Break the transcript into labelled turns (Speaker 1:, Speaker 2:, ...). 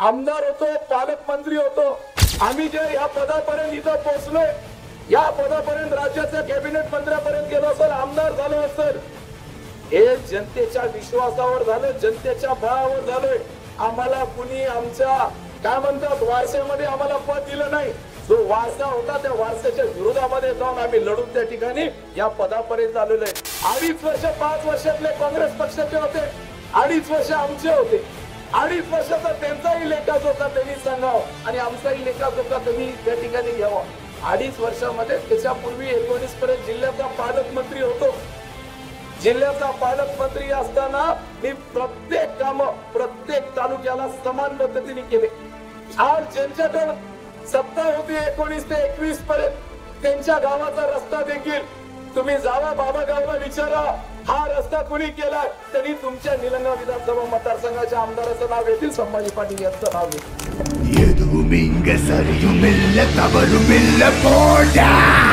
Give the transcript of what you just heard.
Speaker 1: आमदार होतो, पालकमंत्री होतो, आम्ही जे या पदापर्यंत इथं पोहोचलोय, या पदापर्यंत राज्याच्या कॅबिनेट मंत्र्यापर्यंत गेलो असेल, आमदार झालो असेल, हे जनतेच्या विश्वासावर झालं, जनतेच्या बळावर झालंय. आम्हाला कुणी आमच्या काय म्हणतात वारशामध्ये आम्हाला पद दिलं नाही. जो वारसा होता त्या वारसाच्या विरोधामध्ये जाऊन आम्ही लढून त्या ठिकाणी या पदापर्यंत आलेलो आहे. 2.5 वर्ष 5 वर्षातले काँग्रेस पक्षाचे होते, 2.5 वर्ष आमचे होते. 2.5 वर्षाचा त्यांचाही लेखाजोखा त्यांनी सांगावं आणि आमचाही लेखाजोखा त्यांनी त्या ठिकाणी घ्यावा. 2.5 वर्षामध्ये त्याच्यापूर्वी 19 पर्यंत जिल्ह्याचा पालकमंत्री होतो. जिल्ह्याचा पालकमंत्री असताना मी प्रत्येक काम प्रत्येक तालुक्याला समान पद्धतीने केले. आज ज्यांच्याकडे सत्ता होती 19 ते 21 पर्यंत त्यांच्या गावाचा रस्ता देखील तुम्ही जावा बाबा गावला विचारा, हा रस्ता कुणी केला, तरी तुमच्या निलंगा विधानसभा मतदारसंघाच्या आमदाराचं नाव येतील, संभाजी पाटील यांचं नाव येईल.